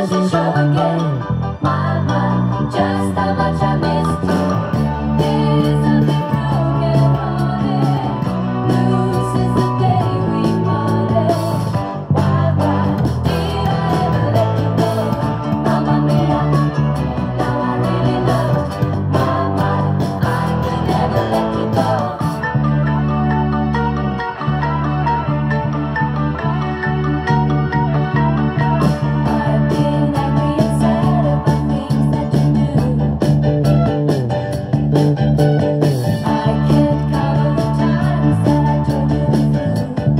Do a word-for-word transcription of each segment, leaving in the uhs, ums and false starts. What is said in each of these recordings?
Does it show again? My, my, just how much I missed you. There's something broken hearted. Blue since the day we parted. Why, why did I ever let you go? Mamma mia, now I really know. My, my, I could never let you go. I've been angry and sad about things that you knew. I can't count all the times that I told you the truth.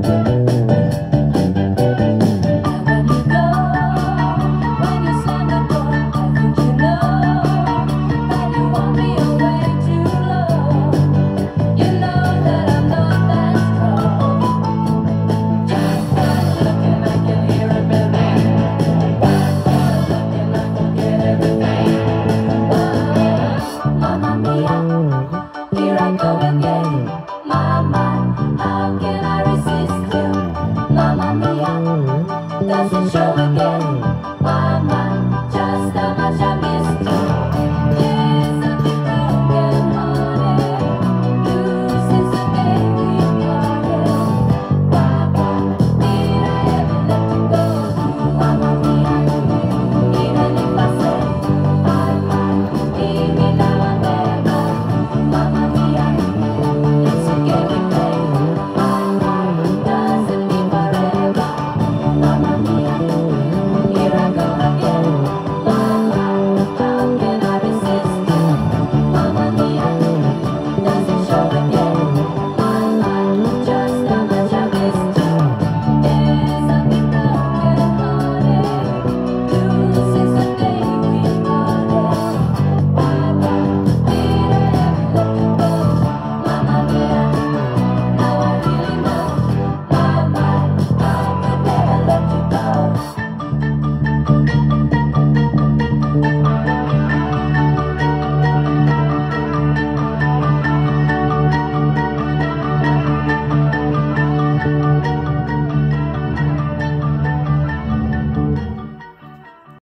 And when you go, when you slam the door, I think you know that you want me away too low. You know that I'm not that strong. Just by looking, I can hear a building. Looking, I forget everything. Oh, Mamma mia, here I go again. Mama, how can I resist you? Mamma mia, does it show again?